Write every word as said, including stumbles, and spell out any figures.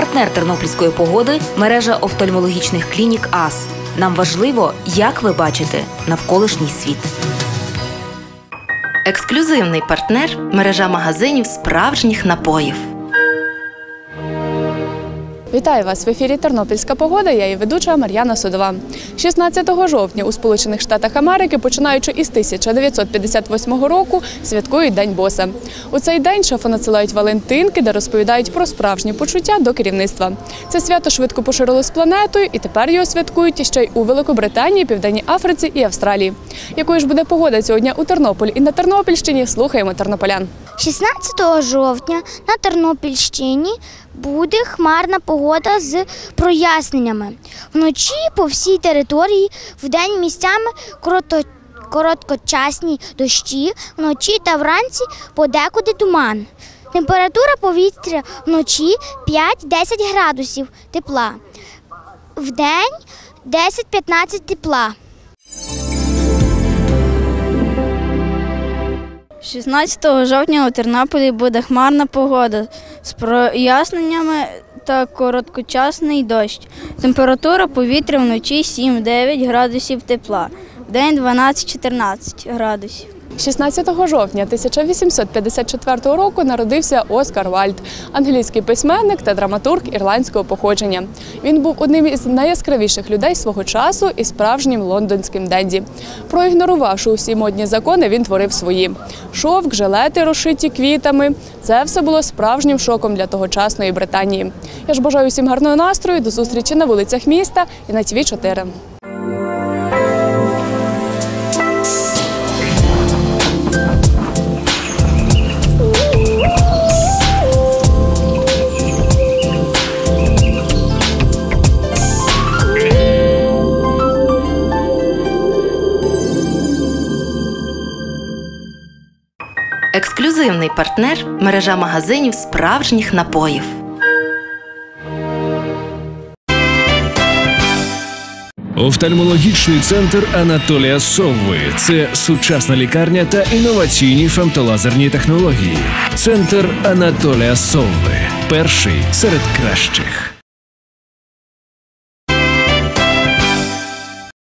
Партнер тернопільської погоди – мережа офтальмологічних клінік АС. Нам важливо, як ви бачите навколишній світ. Ексклюзивний партнер – мережа магазинів справжніх напоїв. Вітаю вас! В ефірі «Тернопільська погода», я її ведуча Мар'яна Судова. шістнадцятого жовтня у Сполучених Штатах Америки, починаючи із тисяча дев'ятсот п'ятдесят восьмого року, святкують День боса. У цей день шефи надсилають валентинки, де розповідають про справжні почуття до керівництва. Це свято швидко поширилось планетою, і тепер його святкують ще й у Великобританії, Південній Африці і Австралії. Якою ж буде погода сьогодні у Тернополі і на Тернопільщині, слухаємо тернополян. шістнадцятого жовтня на Тернопільщині буде хмарна погода з проясненнями. Вночі по всій території, вдень місцями коротко, короткочасні дощі, вночі та вранці подекуди туман. Температура повітря вночі п'ять-десять градусів тепла, вдень десять-п'ятнадцять тепла. шістнадцятого жовтня у Тернополі буде хмарна погода з проясненнями та короткочасний дощ. Температура повітря вночі сім-дев'ять градусів тепла, вдень дванадцять-чотирнадцять градусів. шістнадцятого жовтня тисяча вісімсот п'ятдесят четвертого року народився Оскар Вальд, англійський письменник та драматург ірландського походження. Він був одним із найяскравіших людей свого часу і справжнім лондонським денді. Проігнорувавши усі модні закони, він творив свої. Шовк, жилети, розшиті квітами – це все було справжнім шоком для тогочасної Британії. Я ж бажаю всім гарного настрою, до зустрічі на вулицях міста і на Ті Ві чотири. Ексклюзивний партнер – мережа магазинів справжніх напоїв. Офтальмологічний центр Анатолія Совви – це сучасна лікарня та інноваційні фемтолазерні технології. Центр Анатолія Совви – перший серед кращих.